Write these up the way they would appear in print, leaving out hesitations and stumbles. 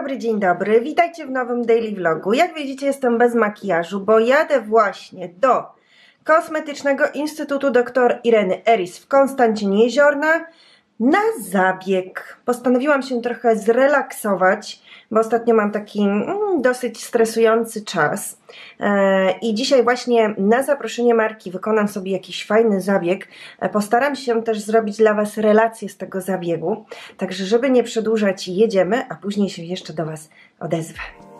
dzień dobry, witajcie w nowym daily vlogu. Jak widzicie, jestem bez makijażu, bo jadę właśnie do Kosmetycznego Instytutu dr Ireny Eris w Konstancinie Jeziorna na zabieg. Postanowiłam się trochę zrelaksować, bo ostatnio mam taki dosyć stresujący czas i dzisiaj właśnie na zaproszenie marki wykonam sobie jakiś fajny zabieg. Postaram się też zrobić dla Was relację z tego zabiegu, także żeby nie przedłużać, jedziemy, a później się jeszcze do Was odezwę.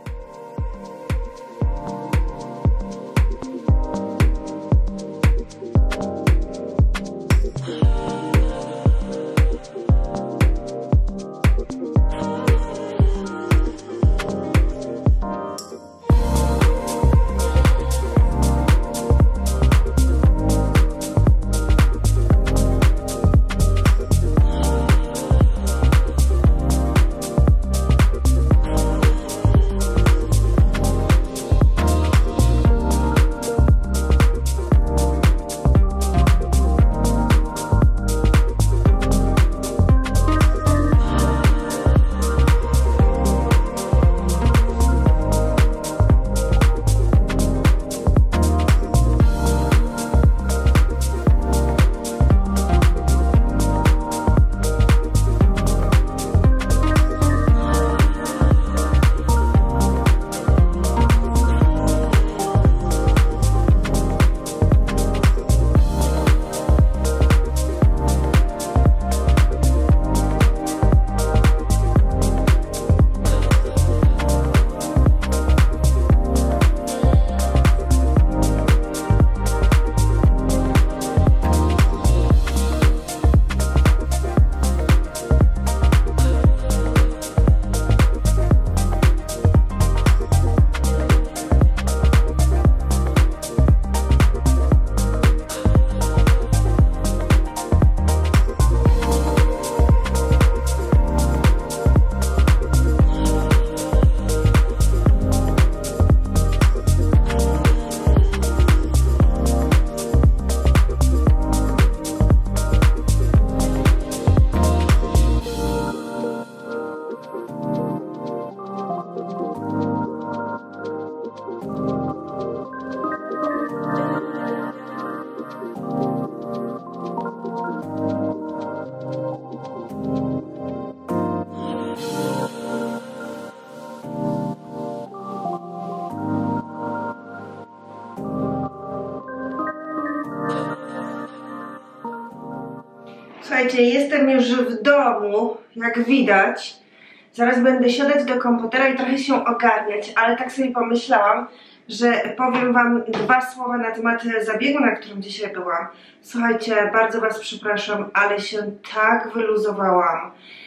Słuchajcie, jestem już w domu, jak widać. Zaraz będę siadać do komputera i trochę się ogarniać, ale tak sobie pomyślałam, że powiem Wam dwa słowa na temat zabiegu, na którym dzisiaj byłam. Słuchajcie, bardzo Was przepraszam, ale się tak wyluzowałam.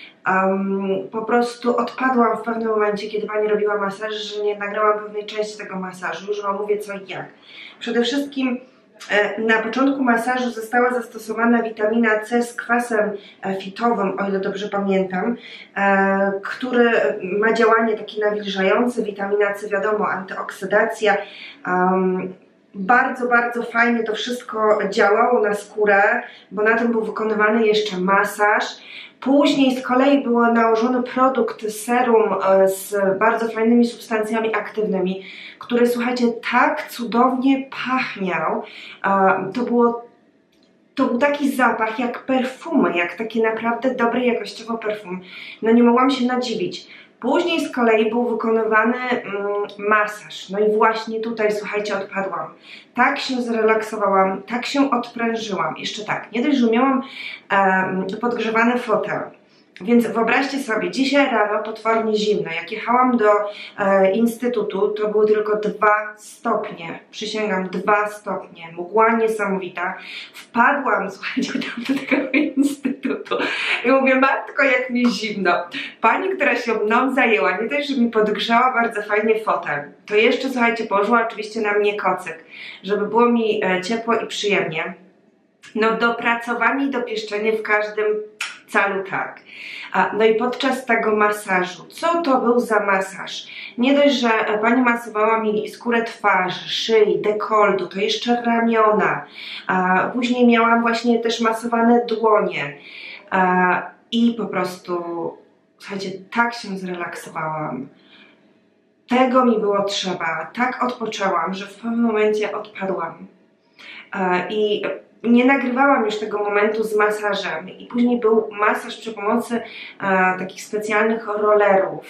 Po prostu odpadłam w pewnym momencie, kiedy Pani robiła masaż, że nie nagrałam pewnej części tego masażu. Już Wam mówię co i jak. Przede wszystkim na początku masażu została zastosowana witamina C z kwasem fitowym, o ile dobrze pamiętam, który ma działanie takie nawilżające. Witamina C, wiadomo, antyoksydacja. Bardzo, bardzo fajnie to wszystko działało na skórę, bo na tym był wykonywany jeszcze masaż. Później z kolei był nałożony produkt serum z bardzo fajnymi substancjami aktywnymi, który, słuchajcie, tak cudownie pachniał. To był taki zapach jak perfumy, jak takie naprawdę dobre jakościowo perfumy. No nie mogłam się nadziwić. Później z kolei był wykonywany masaż. No i właśnie tutaj, słuchajcie, odpadłam. Tak się zrelaksowałam, tak się odprężyłam. Jeszcze tak, nie dość, że miałam podgrzewany fotel. Więc wyobraźcie sobie, dzisiaj rano potwornie zimno. Jak jechałam do instytutu, to były tylko 2 stopnie. Przysięgam, 2 stopnie. Mgła niesamowita. Wpadłam, słuchajcie, tam do tego instytutu i mówię, matko, jak mi zimno. Pani, która się mną zajęła, nie dość, że mi podgrzała bardzo fajnie fotel, to jeszcze, słuchajcie, położyła oczywiście na mnie kocyk, żeby było mi ciepło i przyjemnie. No dopracowanie i dopieszczenie w każdym calu tak. No i podczas tego masażu, co to był za masaż? Nie dość, że pani masowała mi skórę twarzy, szyi, dekoltu, to jeszcze ramiona. Później miałam właśnie też masowane dłonie. I po prostu słuchajcie, tak się zrelaksowałam. Tego mi było trzeba. Tak odpoczęłam, że w pewnym momencie odpadłam. I nie nagrywałam już tego momentu z masażem. I później był masaż przy pomocy takich specjalnych rollerów.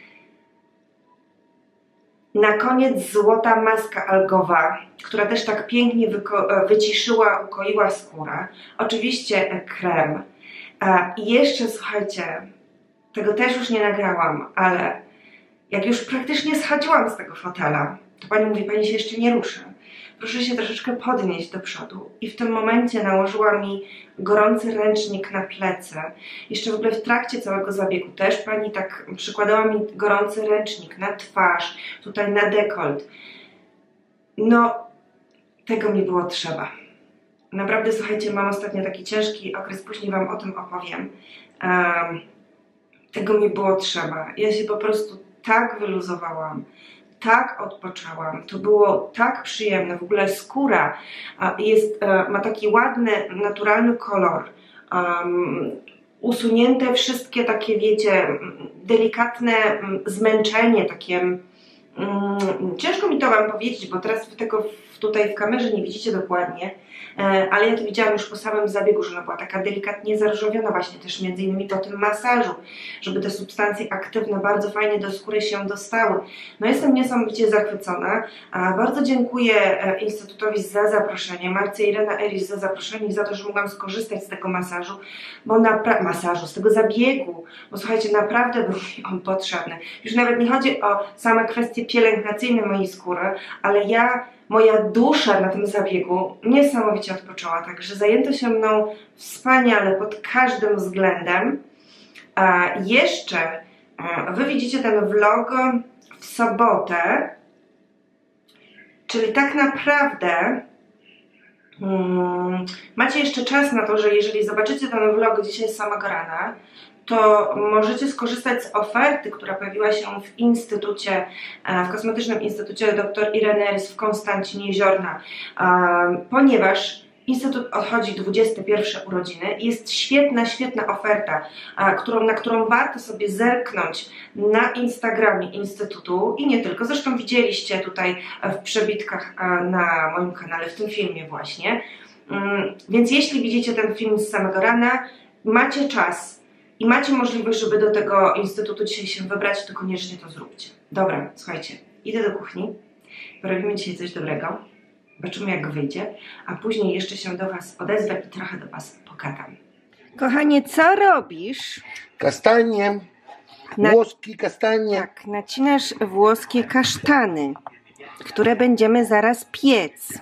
Na koniec złota maska algowa, która też tak pięknie wyciszyła, ukoiła skórę. Oczywiście krem. I jeszcze, słuchajcie, tego też już nie nagrałam, ale jak już praktycznie schodziłam z tego fotela, to pani mówi, pani się jeszcze nie ruszy. Proszę się troszeczkę podnieść do przodu. I w tym momencie nałożyła mi gorący ręcznik na plecy. Jeszcze w ogóle w trakcie całego zabiegu też pani tak przykładała mi gorący ręcznik na twarz, tutaj na dekolt. No, tego mi było trzeba. Naprawdę, słuchajcie, mam ostatnio taki ciężki okres, później wam o tym opowiem. Tego mi było trzeba. Ja się po prostu tak wyluzowałam. Tak odpoczęłam, to było tak przyjemne, w ogóle skóra ma taki ładny, naturalny kolor, usunięte wszystkie takie, wiecie, delikatne zmęczenie, takie, ciężko mi to wam powiedzieć, bo teraz wy tego tutaj w kamerze nie widzicie dokładnie, ale ja to widziałam już po samym zabiegu, że ona była taka delikatnie zaróżowiona właśnie też między innymi po tym masażu, żeby te substancje aktywne bardzo fajnie do skóry się dostały. No jestem niesamowicie zachwycona. Bardzo dziękuję Instytutowi za zaproszenie, Marce i Irena Eris za zaproszenie i za to, że mogłam skorzystać z tego masażu, bo z tego zabiegu, bo słuchajcie, naprawdę był mi on potrzebny. Już nawet nie chodzi o same kwestie pielęgnacyjne mojej skóry, ale moja dusza na tym zabiegu niesamowicie odpoczęła, także zajęto się mną wspaniale pod każdym względem. Jeszcze wy widzicie ten vlog w sobotę, czyli tak naprawdę macie jeszcze czas na to, że jeżeli zobaczycie ten vlog dzisiaj z samego rana, to możecie skorzystać z oferty, która pojawiła się w instytucie, w Kosmetycznym Instytucie dr Ireny Eris w Konstancinie Jeziorna, ponieważ Instytut odchodzi 21 urodziny i jest świetna oferta, na którą warto sobie zerknąć na Instagramie Instytutu i nie tylko. Zresztą widzieliście tutaj w przebitkach na moim kanale, w tym filmie właśnie. Więc jeśli widzicie ten film z samego rana, macie czas i macie możliwość, żeby do tego Instytutu dzisiaj się wybrać, to koniecznie to zróbcie. Dobra, słuchajcie, idę do kuchni, porobimy dzisiaj coś dobrego. Zobaczymy, jak wyjdzie, a później jeszcze się do was odezwę i trochę do was pogadam. Kochanie, co robisz? Kastanie, włoskie kastanie. Tak, nacinasz włoskie kasztany, które będziemy zaraz piec.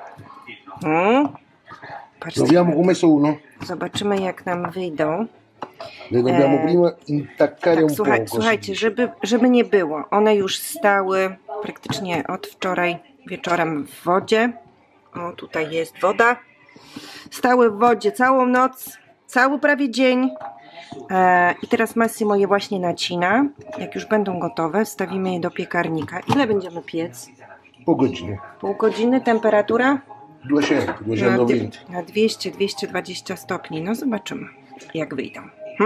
Patrzcie, Proviamo come sono. zobaczymy, jak nam wyjdą. Le dobbiamo prima intaccare Tak, un poco. słuchajcie, żeby nie było, one już stały praktycznie od wczoraj wieczorem w wodzie. O, tutaj jest woda. Stały w wodzie całą noc, cały prawie dzień. I teraz Massimo je właśnie nacina. Jak już będą gotowe, wstawimy je do piekarnika. Ile będziemy piec? Pół godziny. Pół godziny, temperatura? 200, 220. Na 200-220 stopni. No zobaczymy, jak wyjdą.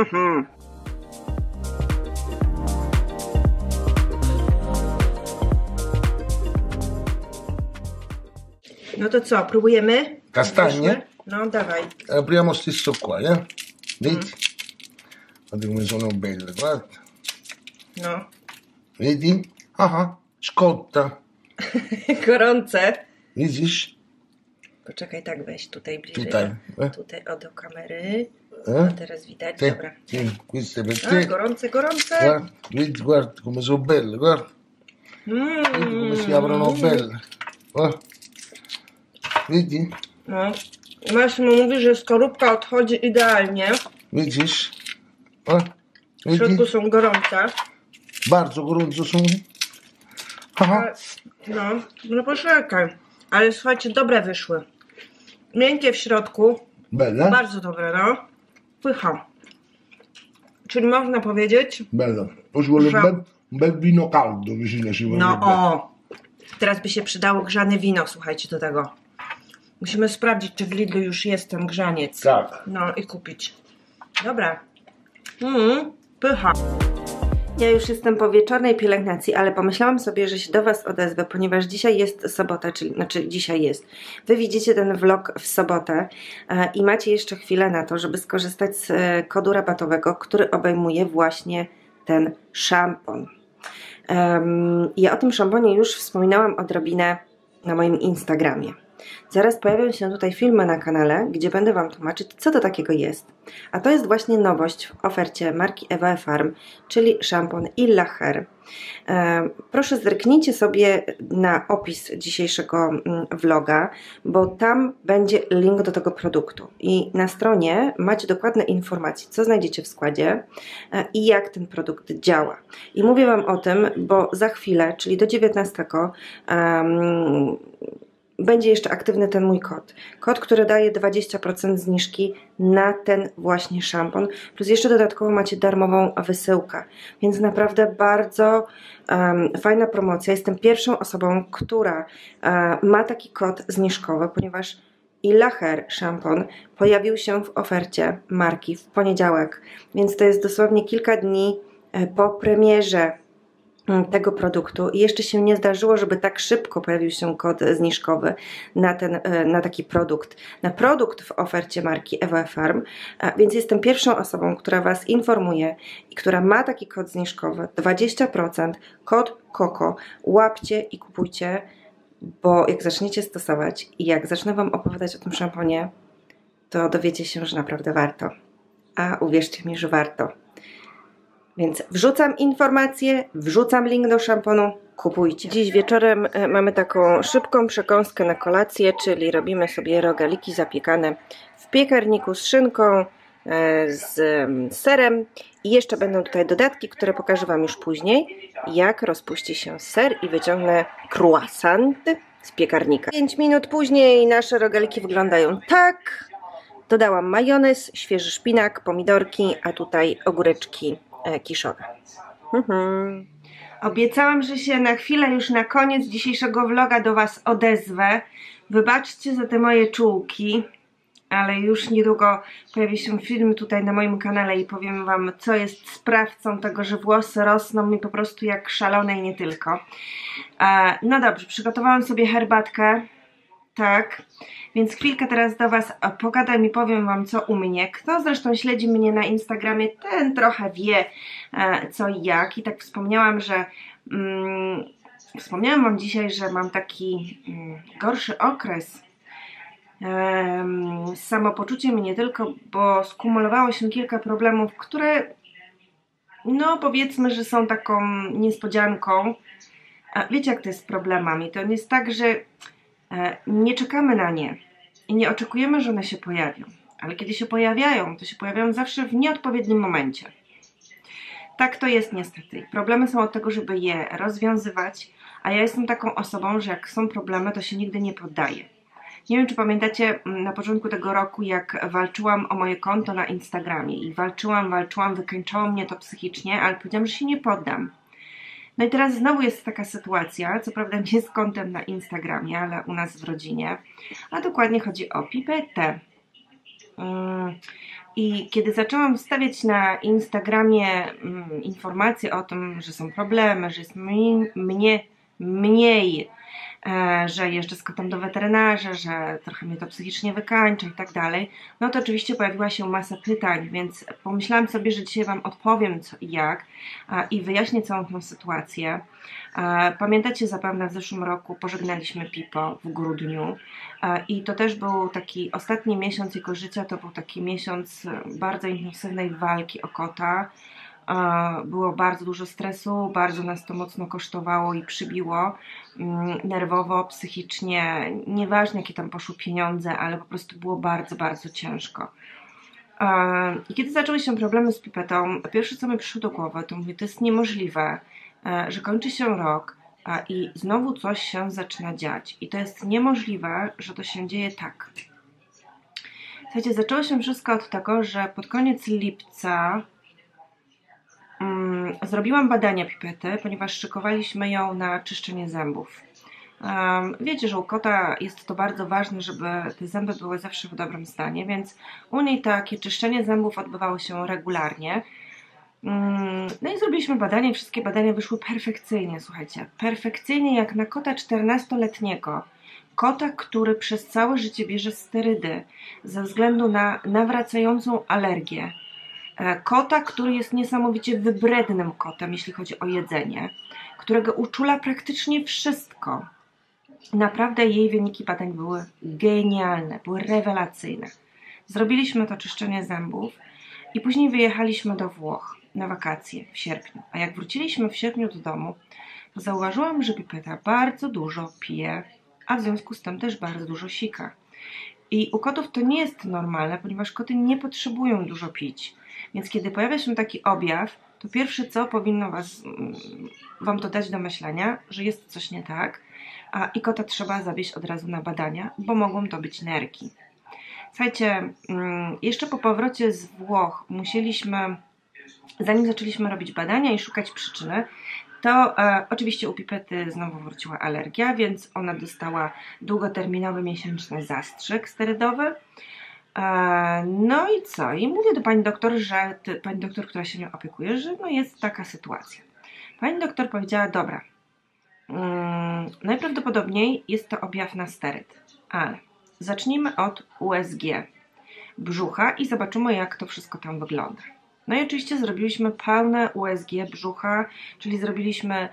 No to co, próbujemy? Castagnie? No dawaj. Apriamo stesso qua, Vedi? Guarda come sono belle, guarda. No. Vedi? Aha, scotta. Gorące. Widzisz? Poczekaj, tak weź tutaj bliżej. Tutaj. Tutaj o do kamery. No teraz widać, dobra. Sì, queste per te. Gorące, gorące. Guarda, vedi, guarda come sono belle, guarda. Vedi come si aprono belle. Vedi? No. Massimo mówi, że skorupka odchodzi idealnie. Widzisz? W środku są gorące. Bardzo gorąco są. Aha. No poczekaj. Ale słuchajcie, dobre wyszły. Miękkie w środku. Belle? Bardzo dobre, no. Pycha. Czyli można powiedzieć... Bello. Poi ci vuole że... un bel vino caldo vicino ci vuole. No o! Teraz by się przydało grzane wino, słuchajcie, do tego. Musimy sprawdzić, czy w Lidlu już jest ten grzaniec. Tak. No i kupić. Dobra. Pycha. Ja już jestem po wieczornej pielęgnacji, ale pomyślałam sobie, że się do Was odezwę, ponieważ dzisiaj jest sobota, znaczy dzisiaj jest. Wy widzicie ten vlog w sobotę i macie jeszcze chwilę na to, żeby skorzystać z kodu rabatowego, który obejmuje właśnie ten szampon. Ja o tym szamponie już wspominałam odrobinę na moim Instagramie. Zaraz pojawią się tutaj filmy na kanale, gdzie będę Wam tłumaczyć, co to takiego jest. A to jest właśnie nowość w ofercie marki Eva Farm, czyli szampon Illa Hair. Proszę zerknijcie sobie na opis dzisiejszego vloga, bo tam będzie link do tego produktu. I na stronie macie dokładne informacje, co znajdziecie w składzie i jak ten produkt działa. I mówię Wam o tym, bo za chwilę, czyli do 19, będzie jeszcze aktywny ten mój kod. Kod, który daje 20% zniżki na ten właśnie szampon. Plus jeszcze dodatkowo macie darmową wysyłkę. Więc naprawdę bardzo fajna promocja. Jestem pierwszą osobą, która ma taki kod zniżkowy, ponieważ Illa Hair szampon pojawił się w ofercie marki w poniedziałek. Więc to jest dosłownie kilka dni po premierze tego produktu i jeszcze się nie zdarzyło, żeby tak szybko pojawił się kod zniżkowy na taki produkt. Na produkt w ofercie marki Eva Farm, więc jestem pierwszą osobą, która Was informuje i która ma taki kod zniżkowy 20%, kod KOKO. Łapcie i kupujcie, bo jak zaczniecie stosować i jak zacznę Wam opowiadać o tym szamponie, to dowiecie się, że naprawdę warto. A uwierzcie mi, że warto. Więc wrzucam informacje, wrzucam link do szamponu, kupujcie. Dziś wieczorem mamy taką szybką przekąskę na kolację, czyli robimy sobie rogaliki zapiekane w piekarniku z szynką, z serem i jeszcze będą tutaj dodatki, które pokażę Wam już później, jak rozpuści się ser i wyciągnę croissant z piekarnika. 5 minut później nasze rogaliki wyglądają tak. Dodałam majonez, świeży szpinak, pomidorki, a tutaj ogóreczki kiszone. Obiecałam, że się na chwilę już na koniec dzisiejszego vloga do Was odezwę. Wybaczcie za te moje czułki, ale już niedługo pojawi się film tutaj na moim kanale i powiem Wam, co jest sprawcą tego, że włosy rosną mi po prostu jak szalone i nie tylko. No dobrze, przygotowałam sobie herbatkę. Tak, więc chwilkę teraz do Was pogadam i powiem Wam, co u mnie. Kto zresztą śledzi mnie na Instagramie, ten trochę wie, co i jak. I tak wspomniałam, że wspomniałam Wam dzisiaj, że mam taki gorszy okres z samopoczuciem i nie tylko, bo skumulowało się kilka problemów, które no powiedzmy, że są taką niespodzianką. Wiecie, jak to jest z problemami. To nie jest tak, że nie czekamy na nie i nie oczekujemy, że one się pojawią, ale kiedy się pojawiają, to się pojawiają zawsze w nieodpowiednim momencie. Tak to jest niestety. Problemy są od tego, żeby je rozwiązywać, a ja jestem taką osobą, że jak są problemy, to się nigdy nie poddaję. Nie wiem, czy pamiętacie na początku tego roku, jak walczyłam o moje konto na Instagramie i walczyłam, wykańczało mnie to psychicznie, ale powiedziałam, że się nie poddam. No i teraz znowu jest taka sytuacja, co prawda nie z kontem na Instagramie, ale u nas w rodzinie, a dokładnie chodzi o pipetę. I kiedy zaczęłam wstawiać na Instagramie informacje o tym, że są problemy, że jest mniej, że jeżdżę z kotem do weterynarza, że trochę mnie to psychicznie wykańcza i tak dalej, no to oczywiście pojawiła się masa pytań, więc pomyślałam sobie, że dzisiaj Wam odpowiem co i jak i wyjaśnię całą tą sytuację. Pamiętacie zapewne w zeszłym roku pożegnaliśmy Pipo w grudniu i to też był taki ostatni miesiąc jego życia, to był taki miesiąc bardzo intensywnej walki o kota. Było bardzo dużo stresu, bardzo nas to mocno kosztowało i przybiło nerwowo, psychicznie, nieważne jakie tam poszły pieniądze, ale po prostu było bardzo, bardzo ciężko. I kiedy zaczęły się problemy z pipetą, pierwsze co mi przyszło do głowy, to mówię, to jest niemożliwe, że kończy się rok i znowu coś się zaczyna dziać. I to jest niemożliwe, że to się dzieje tak. Słuchajcie, zaczęło się wszystko od tego, że pod koniec lipca zrobiłam badania pipety, ponieważ szykowaliśmy ją na czyszczenie zębów. Wiecie, że u kota jest to bardzo ważne, żeby te zęby były zawsze w dobrym stanie, więc u niej takie czyszczenie zębów odbywało się regularnie. No i zrobiliśmy badania i wszystkie badania wyszły perfekcyjnie, słuchajcie. Perfekcyjnie jak na kota 14-letniego. Kota, który przez całe życie bierze sterydy ze względu na nawracającą alergię. Kota, który jest niesamowicie wybrednym kotem, jeśli chodzi o jedzenie, którego uczula praktycznie wszystko. Naprawdę jej wyniki badań były genialne, były rewelacyjne. Zrobiliśmy to czyszczenie zębów i później wyjechaliśmy do Włoch na wakacje w sierpniu. A jak wróciliśmy w sierpniu do domu, to zauważyłam, że Pipeta bardzo dużo pije, a w związku z tym też bardzo dużo sika. I u kotów to nie jest normalne, ponieważ koty nie potrzebują dużo pić. Więc kiedy pojawia się taki objaw, to pierwsze co powinno Wam to dać do myślenia, że jest coś nie tak, i kota trzeba zawieźć od razu na badania, bo mogą to być nerki. Słuchajcie, jeszcze po powrocie z Włoch musieliśmy, zanim zaczęliśmy robić badania i szukać przyczyny, to oczywiście u Pipety znowu wróciła alergia, więc ona dostała długoterminowy miesięczny zastrzyk sterydowy. No i co? I mówię do pani doktor, pani doktor, która się nią opiekuje, że no jest taka sytuacja. Pani doktor powiedziała, dobra, najprawdopodobniej jest to objaw na steryd, ale zacznijmy od USG brzucha i zobaczymy, jak to wszystko tam wygląda. No i oczywiście zrobiliśmy pełne USG brzucha, czyli zrobiliśmy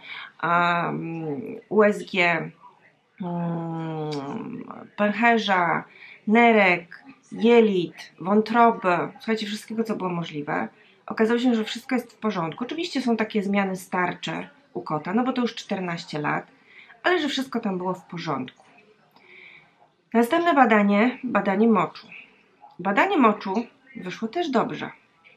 USG pęcherza, nerek, jelit, wątroby, słuchajcie, wszystkiego, co było możliwe. Okazało się, że wszystko jest w porządku. Oczywiście są takie zmiany starcze u kota, no bo to już 14 lat, ale że wszystko tam było w porządku. Następne badanie, badanie moczu. Badanie moczu wyszło też dobrze.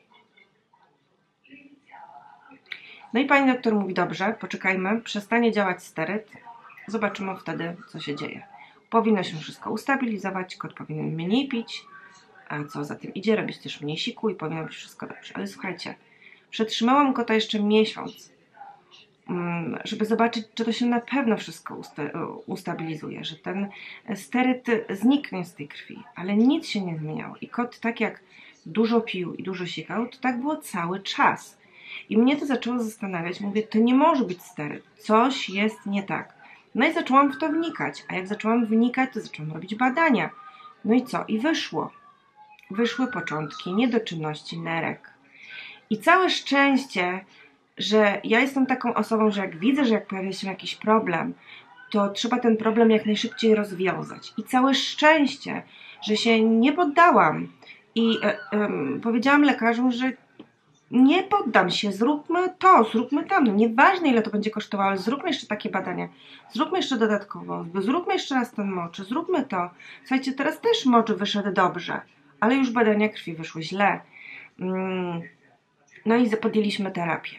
No i pani doktor mówi, dobrze, poczekajmy, przestanie działać steryd, zobaczymy wtedy, co się dzieje. Powinno się wszystko ustabilizować, kot powinien mniej pić, a co za tym idzie, robić też mniej siku i powinno być wszystko dobrze. Ale słuchajcie, przetrzymałam kota jeszcze miesiąc, żeby zobaczyć, czy to się na pewno wszystko ustabilizuje, że ten steryd zniknie z tej krwi, ale nic się nie zmieniało. I kot tak jak dużo pił i dużo sikał, to tak było cały czas. I mnie to zaczęło zastanawiać, mówię, to nie może być steryd, coś jest nie tak. No i zaczęłam w to wnikać, a jak zaczęłam wnikać, to zaczęłam robić badania. No i co? I wyszło. Wyszły początki niedoczynności nerek. I całe szczęście, że ja jestem taką osobą, że jak widzę, że jak pojawia się jakiś problem, to trzeba ten problem jak najszybciej rozwiązać. I całe szczęście, że się nie poddałam i powiedziałam lekarzom, że nie poddam się, zróbmy to, zróbmy tam, no nieważne ile to będzie kosztowało, ale zróbmy jeszcze takie badania, zróbmy jeszcze dodatkowo, zróbmy jeszcze raz ten mocz, zróbmy to. Słuchajcie, teraz też mocz wyszedł dobrze, ale już badania krwi wyszły źle. No i podjęliśmy terapię.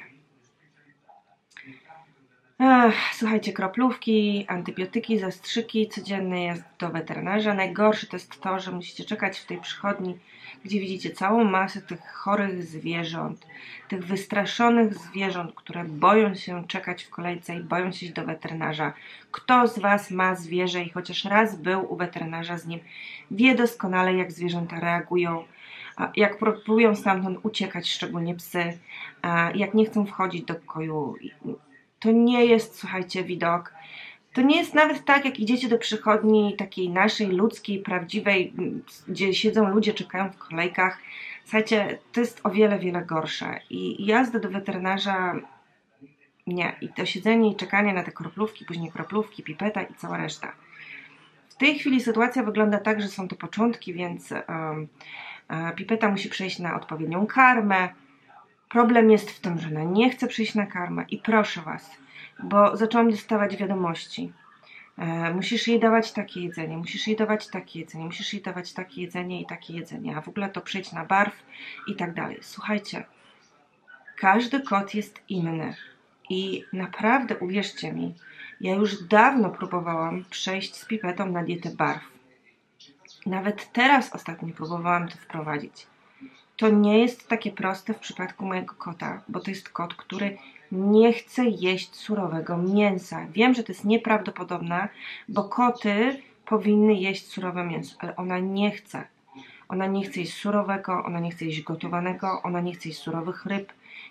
Słuchajcie, kroplówki, antybiotyki, zastrzyki, codziennie jest do weterynarza. Najgorsze to jest to, że musicie czekać w tej przychodni, gdzie widzicie całą masę tych chorych zwierząt, tych wystraszonych zwierząt, które boją się czekać w kolejce i boją się iść do weterynarza. Kto z Was ma zwierzę i chociaż raz był u weterynarza z nim, wie doskonale, jak zwierzęta reagują, jak próbują stamtąd uciekać, szczególnie psy, jak nie chcą wchodzić do pokoju. To nie jest, słuchajcie, widok. To nie jest nawet tak, jak idziecie do przychodni takiej naszej, ludzkiej, prawdziwej, gdzie siedzą ludzie, czekają w kolejkach. Słuchajcie, to jest o wiele, wiele gorsze. I jazda do weterynarza, nie. I to siedzenie i czekanie na te kroplówki, później kroplówki, pipeta i cała reszta. W tej chwili sytuacja wygląda tak, że są to początki, więc pipeta musi przejść na odpowiednią karmę. Problem jest w tym, że ona nie chce przyjść na karmę i proszę Was, bo zaczęłam dostawać wiadomości. Musisz jej dawać takie jedzenie, musisz jej dawać takie jedzenie, musisz jej dawać takie jedzenie i takie jedzenie, a w ogóle to przejdź na barw i tak dalej. Słuchajcie, każdy kot jest inny i naprawdę, uwierzcie mi, ja już dawno próbowałam przejść z pipetą na dietę barw. Nawet teraz ostatnio próbowałam to wprowadzić. To nie jest takie proste w przypadku mojego kota, bo to jest kot, który nie chce jeść surowego mięsa. Wiem, że to jest nieprawdopodobne, bo koty powinny jeść surowe mięso, ale ona nie chce. Ona nie chce jeść surowego, ona nie chce jeść gotowanego, ona nie chce jeść surowych ryb,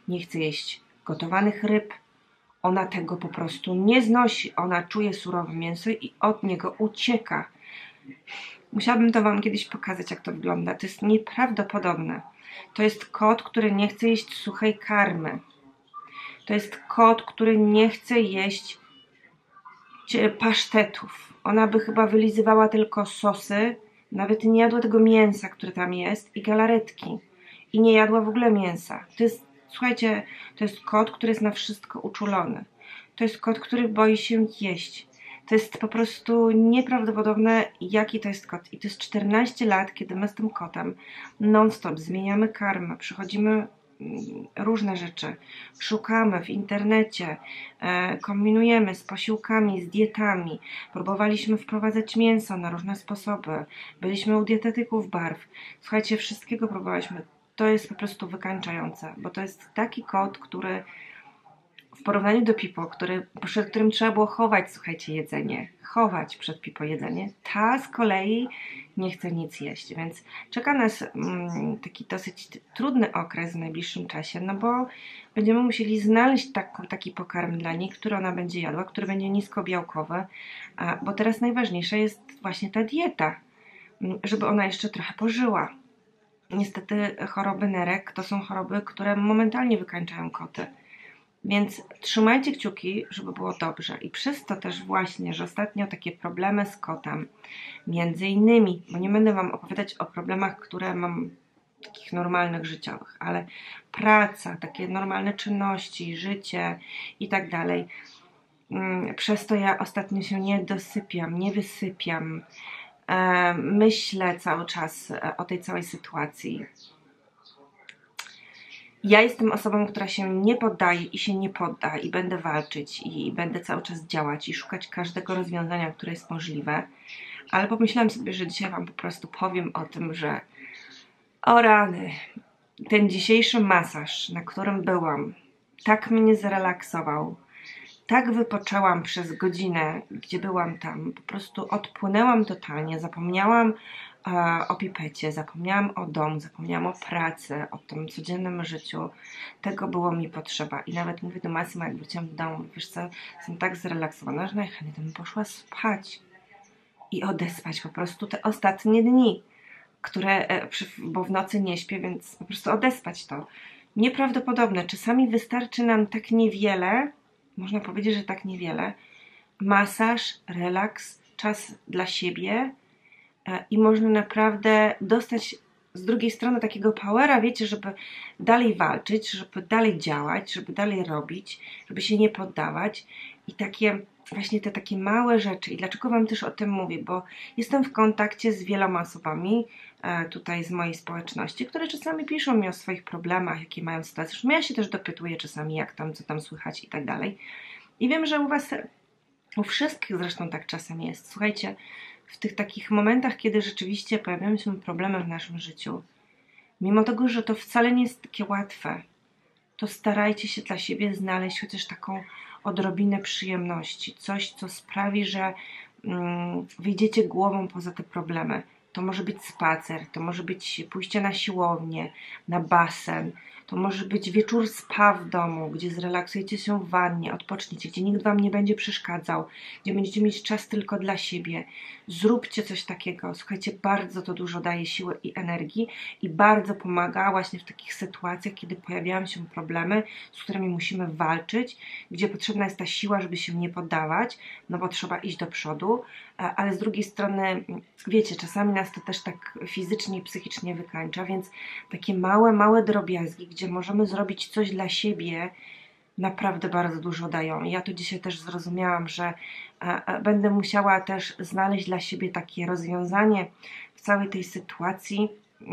nie chce jeść gotowanych ryb. Ona tego po prostu nie znosi. Ona czuje surowe mięso i od niego ucieka. Musiałabym to Wam kiedyś pokazać, jak to wygląda. To jest nieprawdopodobne. To jest kot, który nie chce jeść suchej karmy. To jest kot, który nie chce jeść pasztetów. Ona by chyba wylizywała tylko sosy, nawet nie jadła tego mięsa, które tam jest, i galaretki. I nie jadła w ogóle mięsa. To jest, słuchajcie, to jest kot, który jest na wszystko uczulony. To jest kot, który boi się jeść. To jest po prostu nieprawdopodobne, jaki to jest kot. I to jest 14 lat, kiedy my z tym kotem non-stop zmieniamy karmę, przychodzimy różne rzeczy, szukamy w internecie, kombinujemy z posiłkami, z dietami, próbowaliśmy wprowadzać mięso na różne sposoby, byliśmy u dietetyków barw, słuchajcie, wszystkiego próbowaliśmy. To jest po prostu wykańczające, bo to jest taki kot, który w porównaniu do Pipo, przed którym trzeba było chować, słuchajcie, jedzenie, chować przed Pipo jedzenie, ta z kolei nie chce nic jeść, więc czeka nas taki dosyć trudny okres w najbliższym czasie, no bo będziemy musieli znaleźć taki pokarm dla niej, który ona będzie jadła, który będzie niskobiałkowy, bo teraz najważniejsza jest właśnie ta dieta, żeby ona jeszcze trochę pożyła. Niestety choroby nerek to są choroby, które momentalnie wykańczają koty. Więc trzymajcie kciuki, żeby było dobrze. I przez to też właśnie, że ostatnio takie problemy z kotem, między innymi, bo nie będę Wam opowiadać o problemach, które mam takich normalnych, życiowych, ale praca, takie normalne czynności, życie i tak dalej. Przez to ja ostatnio się nie dosypiam, nie wysypiam. Myślę cały czas o tej całej sytuacji. Ja jestem osobą, która się nie poddaje i się nie podda i będę walczyć i będę cały czas działać i szukać każdego rozwiązania, które jest możliwe, ale pomyślałam sobie, że dzisiaj Wam po prostu powiem o tym, że o rany, ten dzisiejszy masaż, na którym byłam, tak mnie zrelaksował, tak wypoczęłam przez godzinę, gdzie byłam tam, po prostu odpłynęłam totalnie, zapomniałam o pipecie, zapomniałam o domu, zapomniałam o pracy, o tym codziennym życiu. Tego było mi potrzeba. I nawet mówię do Massimo, jak wróciłam do domu, wiesz co, jestem tak zrelaksowana, że najchętniej bym poszła spać i odespać po prostu te ostatnie dni, bo w nocy nie śpię, więc po prostu odespać to. Nieprawdopodobne. Czasami wystarczy nam tak niewiele, można powiedzieć, że tak niewiele, masaż, relaks, czas dla siebie, i można naprawdę dostać z drugiej strony takiego powera, wiecie, żeby dalej walczyć, żeby dalej działać, żeby dalej robić, żeby się nie poddawać i właśnie te takie małe rzeczy. I dlaczego Wam też o tym mówię? Bo jestem w kontakcie z wieloma osobami tutaj z mojej społeczności, które czasami piszą mi o swoich problemach, jakie mają sytuacje. Zresztą ja się też dopytuję czasami, jak tam, co tam słychać i tak dalej. I wiem, że u Was, u wszystkich zresztą tak czasem jest. Słuchajcie, w tych takich momentach, kiedy rzeczywiście pojawiają się problemy w naszym życiu, mimo tego, że to wcale nie jest takie łatwe, to starajcie się dla siebie znaleźć chociaż taką odrobinę przyjemności. Coś, co sprawi, że wyjdziecie głową poza te problemy. To może być spacer, to może być pójście na siłownię, na basen, to może być wieczór spa w domu, gdzie zrelaksujecie się w wannie, odpoczniecie, gdzie nikt Wam nie będzie przeszkadzał, gdzie będziecie mieć czas tylko dla siebie. Zróbcie coś takiego. Słuchajcie, bardzo to dużo daje siły i energii i bardzo pomaga właśnie w takich sytuacjach, kiedy pojawiają się problemy, z którymi musimy walczyć, gdzie potrzebna jest ta siła, żeby się nie poddawać, no bo trzeba iść do przodu, ale z drugiej strony, wiecie, czasami nas to też tak fizycznie i psychicznie wykańcza, więc takie małe drobiazgi, gdzie możemy zrobić coś dla siebie, naprawdę bardzo dużo dają. I ja to dzisiaj też zrozumiałam, że będę musiała też znaleźć dla siebie takie rozwiązanie w całej tej sytuacji,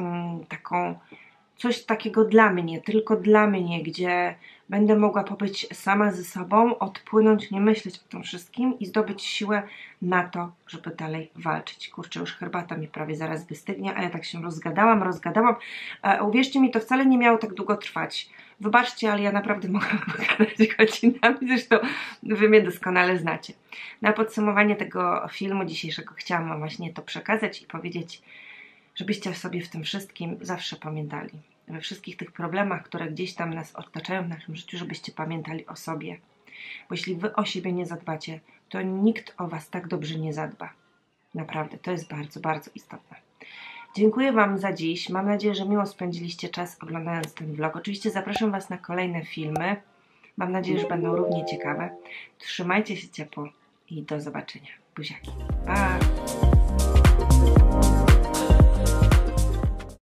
coś takiego dla mnie, tylko dla mnie, gdzie będę mogła pobyć sama ze sobą, odpłynąć, nie myśleć o tym wszystkim i zdobyć siłę na to, żeby dalej walczyć. Kurczę, już herbata mi prawie zaraz wystygnie, a ja tak się rozgadałam. Uwierzcie mi, to wcale nie miało tak długo trwać. Wybaczcie, ale ja naprawdę mogę pogadać godzinami, zresztą Wy mnie doskonale znacie. Na podsumowanie tego filmu dzisiejszego chciałam Wam właśnie to przekazać i powiedzieć, żebyście sobie w tym wszystkim zawsze pamiętali. we wszystkich tych problemach, które gdzieś tam nas otaczają w naszym życiu, żebyście pamiętali o sobie. Bo jeśli wy o siebie nie zadbacie, to nikt o was tak dobrze nie zadba. Naprawdę, to jest bardzo, bardzo istotne. Dziękuję wam za dziś. Mam nadzieję, że miło spędziliście czas oglądając ten vlog. Oczywiście zapraszam was na kolejne filmy. Mam nadzieję, że będą równie ciekawe. Trzymajcie się ciepło i do zobaczenia. Buziaki. Pa!